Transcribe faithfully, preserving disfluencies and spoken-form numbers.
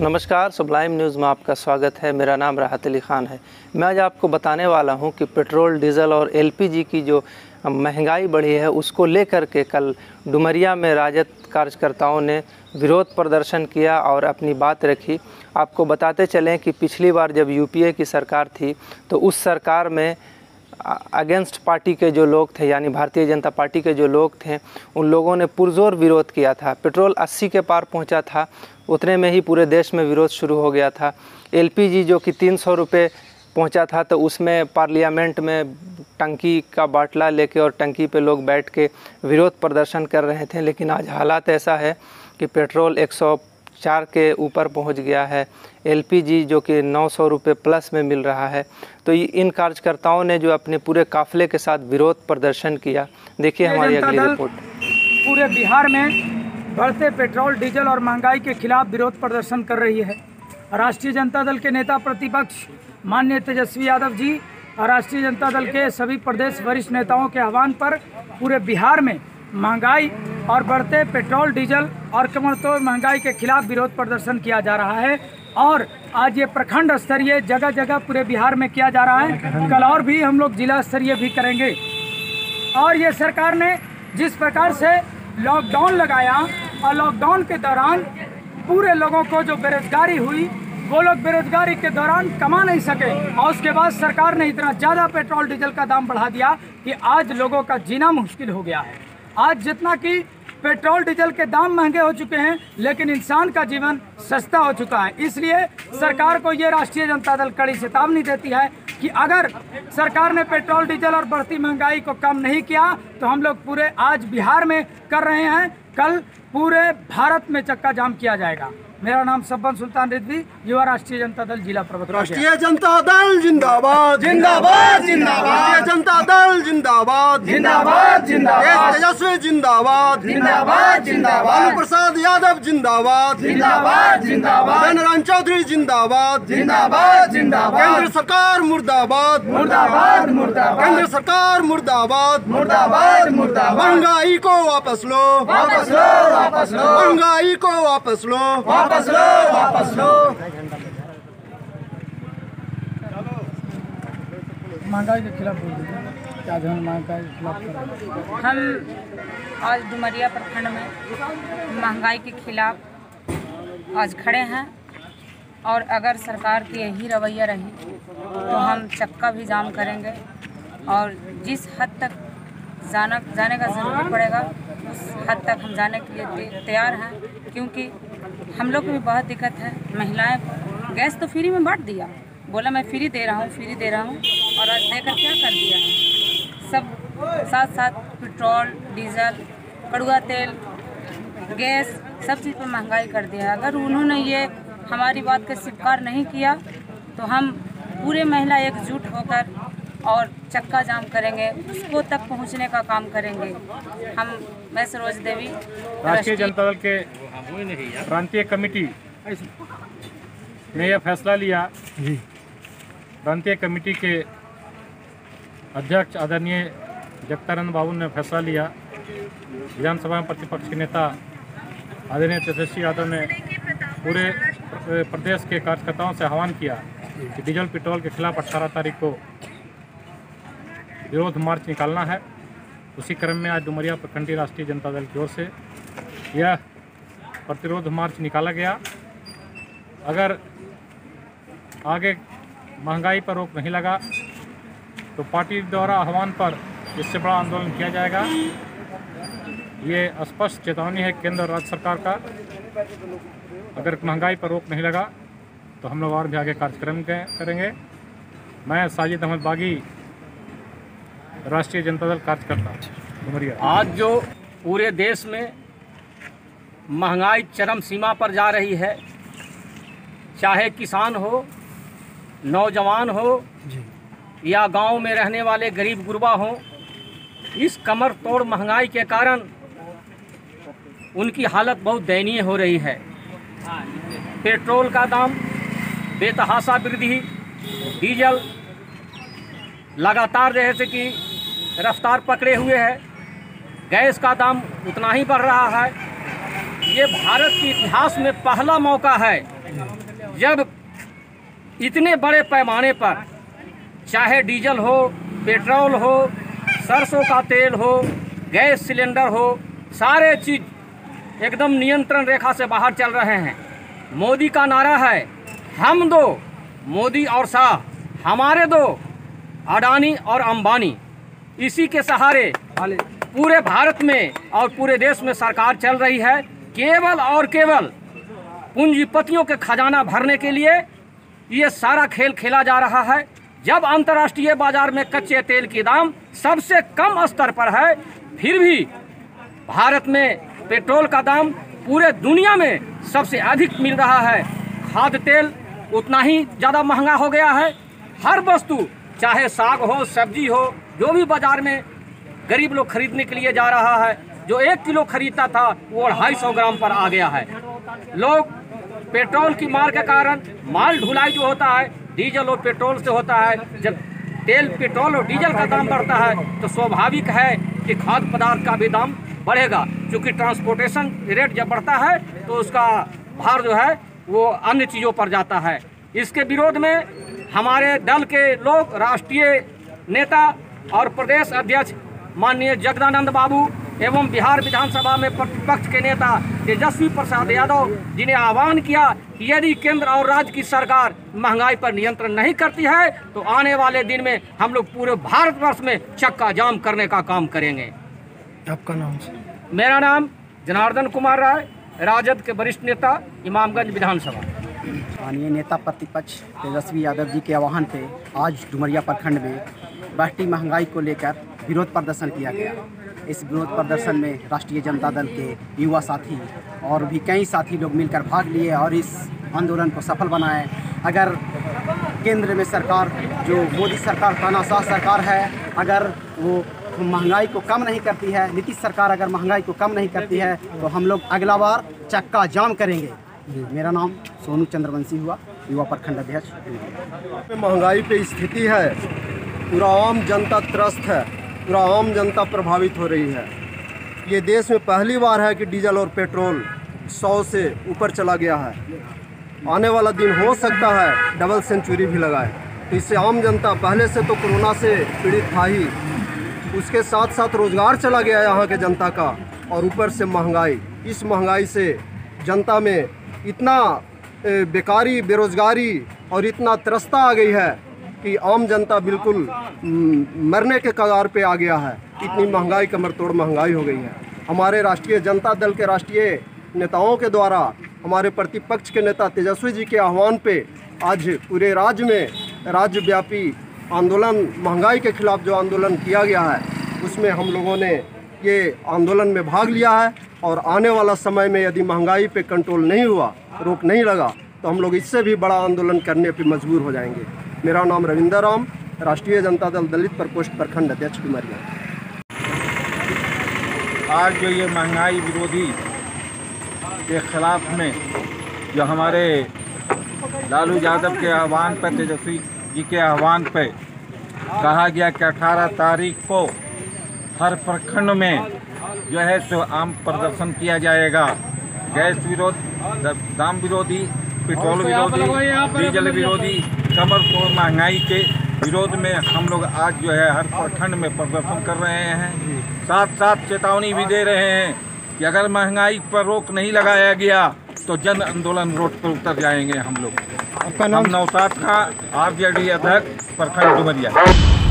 नमस्कार, सुबलाइम न्यूज़ में आपका स्वागत है। मेरा नाम राहत अली ख़ान है। मैं आज आपको बताने वाला हूं कि पेट्रोल, डीजल और एलपीजी की जो महंगाई बढ़ी है उसको लेकर के कल डुमरिया में राजद कार्यकर्ताओं ने विरोध प्रदर्शन किया और अपनी बात रखी। आपको बताते चलें कि पिछली बार जब यूपीए की सरकार थी तो उस सरकार में अगेंस्ट पार्टी के जो लोग थे, यानी भारतीय जनता पार्टी के जो लोग थे, उन लोगों ने पुरजोर विरोध किया था। पेट्रोल अस्सी के पार पहुंचा था, उतने में ही पूरे देश में विरोध शुरू हो गया था। एलपीजी जो कि तीन सौ रुपये पहुँचा था तो उसमें पार्लियामेंट में टंकी का बाटला लेके और टंकी पे लोग बैठ के विरोध प्रदर्शन कर रहे थे। लेकिन आज हालात ऐसा है कि पेट्रोल एक सौ चार के ऊपर पहुंच गया है, एलपीजी जो कि नौ सौ रुपये प्लस में मिल रहा है। तो इन कार्यकर्ताओं ने जो अपने पूरे काफ़िले के साथ विरोध प्रदर्शन किया, देखिए हमारी अगली रिपोर्ट। पूरे बिहार में बढ़ते पेट्रोल, डीजल और महंगाई के खिलाफ विरोध प्रदर्शन कर रही है। राष्ट्रीय जनता दल के नेता प्रतिपक्ष माननीय तेजस्वी यादव जी और राष्ट्रीय जनता दल के सभी प्रदेश वरिष्ठ नेताओं के आह्वान पर पूरे बिहार में महंगाई और बढ़ते पेट्रोल, डीजल और कमरतोड़ महंगाई के खिलाफ विरोध प्रदर्शन किया जा रहा है। और आज ये प्रखंड स्तरीय जगह जगह पूरे बिहार में किया जा रहा है। कल और भी हम लोग जिला स्तरीय भी करेंगे। और ये सरकार ने जिस प्रकार से लॉकडाउन लगाया और लॉकडाउन के दौरान पूरे लोगों को जो बेरोजगारी हुई, वो लोग बेरोजगारी के दौरान कमा नहीं सके और उसके बाद सरकार ने इतना ज़्यादा पेट्रोल डीजल का दाम बढ़ा दिया कि आज लोगों का जीना मुश्किल हो गया है। आज जितना कि पेट्रोल डीजल के दाम महंगे हो चुके हैं, लेकिन इंसान का जीवन सस्ता हो चुका है। इसलिए सरकार को ये राष्ट्रीय जनता दल कड़ी चेतावनी देती है कि अगर सरकार ने पेट्रोल डीजल और बढ़ती महंगाई को कम नहीं किया तो हम लोग पूरे आज बिहार में कर रहे हैं, कल पूरे भारत में चक्का जाम किया जाएगा। मेरा नाम सब्बन सुल्तान रिजवी, युवा राष्ट्रीय जनता दल जिला प्रवक्ता। राष्ट्रीय जनता दल जिंदाबाद जिंदाबाद जिंदाबाद। राष्ट्रीय जनता दल जिंदाबाद जिंदाबाद जिंदाबाद। तेजस्वी जिंदाबाद जिंदाबाद जिंदाबाद। लालू प्रसाद यादव जिंदाबाद जिंदाबाद जिंदाबाद। नारायण चौधरी जिंदाबाद जिंदाबाद जिंदाबाद। केंद्र सरकार मुर्दाबाद मुर्दाबाद मुर्दाबाद। केंद्र सरकार मुर्दाबाद मुर्दाबाद मुर्दाबाद। महंगाई को वापस लो वापस लो वापस लो। महंगाई को वापस लो वापस लो वापस लो। महंगाई के खिलाफ बोल दीजिए, क्या जन महंगाई के खिलाफ कर रहे हैं? हम आज डुमरिया प्रखंड में महंगाई के खिलाफ आज खड़े हैं और अगर सरकार की यही रवैया रही तो हम चक्का भी जाम करेंगे और जिस हद तक जाना जाने का ज़रूरत पड़ेगा उस हद तक हम जाने के लिए तैयार हैं, क्योंकि हम लोग को भी बहुत दिक्कत है। महिलाएं गैस तो फ्री में बांट दिया, बोला मैं फ्री दे रहा हूँ फ्री दे रहा हूँ और आज देकर क्या कर दिया है। सब साथ साथ पेट्रोल, डीजल, कड़ुआ तेल, गैस, सब चीज़ पर महंगाई कर दिया है। अगर उन्होंने ये हमारी बात का स्वीकार नहीं किया तो हम पूरे महिला एकजुट होकर और चक्का जाम करेंगे, उसको तक पहुंचने का काम करेंगे। हम मैं सरोज देवी, राष्ट्रीय जनता दल के प्रांतीय कमेटी ने यह फैसला लिया। प्रांतीय कमेटी के अध्यक्ष आदरणीय जगतानंद बाबू ने फैसला लिया। विधानसभा में प्रतिपक्ष के नेता आदरणीय तेजस्वी यादव ने पूरे प्रदेश के कार्यकर्ताओं से आह्वान किया कि डीजल पेट्रोल के खिलाफ अठारह तारीख को विरोध मार्च निकालना है। उसी क्रम में आज डुमरिया प्रखंडीय राष्ट्रीय जनता दल की ओर से यह प्रतिरोध मार्च निकाला गया। अगर आगे महंगाई पर रोक नहीं लगा तो पार्टी द्वारा आह्वान पर इससे बड़ा आंदोलन किया जाएगा। ये स्पष्ट चेतावनी है केंद्र और राज्य सरकार का। अगर महंगाई पर रोक नहीं लगा तो हम लोग और भी आगे कार्यक्रम करेंगे। मैं साजिद अहमद बागी, राष्ट्रीय जनता दल कार्यकर्ता डुमरिया। आज जो पूरे देश में महंगाई चरम सीमा पर जा रही है, चाहे किसान हो, नौजवान हो या गांव में रहने वाले गरीब गुरबा हो, इस कमर तोड़ महंगाई के कारण उनकी हालत बहुत दयनीय हो रही है। पेट्रोल का दाम बेतहाशा वृद्धि, डीजल लगातार जैसे कि रफ्तार पकड़े हुए है, गैस का दाम उतना ही बढ़ रहा है। ये भारत के इतिहास में पहला मौका है जब इतने बड़े पैमाने पर चाहे डीजल हो, पेट्रोल हो, सरसों का तेल हो, गैस सिलेंडर हो, सारे चीज़ एकदम नियंत्रण रेखा से बाहर चल रहे हैं। मोदी का नारा है हम दो, मोदी और शाह, हमारे दो, अडानी और अंबानी। इसी के सहारे पूरे भारत में और पूरे देश में सरकार चल रही है, केवल और केवल पूंजीपतियों के खजाना भरने के लिए ये सारा खेल खेला जा रहा है। जब अंतर्राष्ट्रीय बाजार में कच्चे तेल की दाम सबसे कम स्तर पर है, फिर भी भारत में पेट्रोल का दाम पूरे दुनिया में सबसे अधिक मिल रहा है। खाद्य तेल उतना ही ज़्यादा महंगा हो गया है। हर वस्तु, चाहे साग हो, सब्जी हो, जो भी बाजार में गरीब लोग खरीदने के लिए जा रहा है, जो एक किलो खरीदता था वो अढ़ाई सौ ग्राम पर आ गया है। लोग पेट्रोल की मार के कारण माल ढुलाई जो होता है डीजल और पेट्रोल से होता है। जब तेल, पेट्रोल और डीजल का दाम बढ़ता है तो स्वाभाविक है कि खाद्य पदार्थ का भी दाम बढ़ेगा, क्योंकि ट्रांसपोर्टेशन रेट जब बढ़ता है तो उसका भार जो है वो अन्य चीज़ों पर जाता है। इसके विरोध में हमारे दल के लोग, राष्ट्रीय नेता और प्रदेश अध्यक्ष माननीय जगदानंद बाबू एवं बिहार विधानसभा में प्रतिपक्ष के नेता तेजस्वी प्रसाद यादव जी ने आह्वान किया कि यदि केंद्र और राज्य की सरकार महंगाई पर नियंत्रण नहीं करती है तो आने वाले दिन में हम लोग पूरे भारतवर्ष में चक्का जाम करने का काम करेंगे। आपका नाम? मेरा नाम जनार्दन कुमार राय, राजद के वरिष्ठ नेता, इमामगंज विधानसभा। माननीय नेता प्रतिपक्ष तेजस्वी यादव जी के आह्वान पे आज डुमरिया प्रखंड में बढ़ती महंगाई को लेकर विरोध प्रदर्शन किया गया। इस विरोध प्रदर्शन में राष्ट्रीय जनता दल के युवा साथी और भी कई साथी लोग मिलकर भाग लिए और इस आंदोलन को सफल बनाए। अगर केंद्र में सरकार, जो मोदी सरकार तानाशाह सरकार है, अगर वो महंगाई को कम नहीं करती है, नीतीश सरकार अगर महंगाई को कम नहीं करती है तो हम लोग अगला बार चक्का जाम करेंगे। मेरा नाम सोनू चंद्रवंशी हुआ, युवा प्रखंड अध्यक्ष। महंगाई पे स्थिति है, पूरा आम जनता त्रस्त है, पूरा आम जनता प्रभावित हो रही है। ये देश में पहली बार है कि डीजल और पेट्रोल सौ से ऊपर चला गया है। आने वाला दिन हो सकता है डबल सेंचुरी भी लगाए। तो इससे आम जनता पहले से तो कोरोना से पीड़ित था ही, उसके साथ साथ रोज़गार चला गया यहाँ के जनता का, और ऊपर से महंगाई। इस महंगाई से जनता में इतना बेकारी, बेरोज़गारी और इतना त्रस्ता आ गई है कि आम जनता बिल्कुल मरने के कगार पे आ गया है। इतनी महंगाई, कमर तोड़ महंगाई हो गई है। हमारे राष्ट्रीय जनता दल के राष्ट्रीय नेताओं के द्वारा, हमारे प्रतिपक्ष के नेता तेजस्वी जी के आह्वान पे आज पूरे राज्य में राज्यव्यापी आंदोलन, महंगाई के खिलाफ जो आंदोलन किया गया है, उसमें हम लोगों ने ये आंदोलन में भाग लिया है। और आने वाला समय में यदि महंगाई पे कंट्रोल नहीं हुआ, रोक नहीं लगा, तो हम लोग इससे भी बड़ा आंदोलन करने पे मजबूर हो जाएंगे। मेरा नाम रविंदर राम, राष्ट्रीय जनता दल दलित प्रकोष्ठ प्रखंड अध्यक्ष डुमरिया। आज जो ये महंगाई विरोधी के खिलाफ में जो हमारे लालू यादव के आह्वान पर, तेजस्वी जी के आह्वान पर कहा गया कि अठारह तारीख को हर प्रखंड में जो है सो आम प्रदर्शन किया जाएगा। गैस विरोध, दाम विरोधी, पेट्रोल विरोधी, डीजल विरोधी, कमर तोड़ महंगाई के विरोध में हम लोग आज जो है हर प्रखंड में प्रदर्शन कर रहे हैं। साथ साथ चेतावनी भी दे रहे हैं कि अगर महंगाई पर रोक नहीं लगाया गया तो जन आंदोलन रोड पर उतर जाएंगे हम लोग। हम नौशाद खां, आरजेडी अध्यक्ष, प्रखंड डुमरिया।